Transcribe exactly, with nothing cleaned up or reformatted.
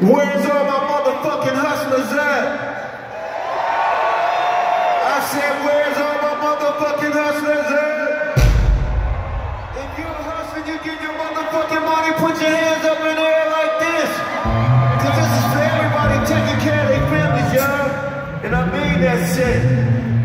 Where's all my motherfucking hustlers at? I said, where's all my motherfucking hustlers at? If you're hustling, you get your motherfucking money, put your hands up in the air like this. Cause this is for everybody taking care of their families, y'all. And I mean that shit.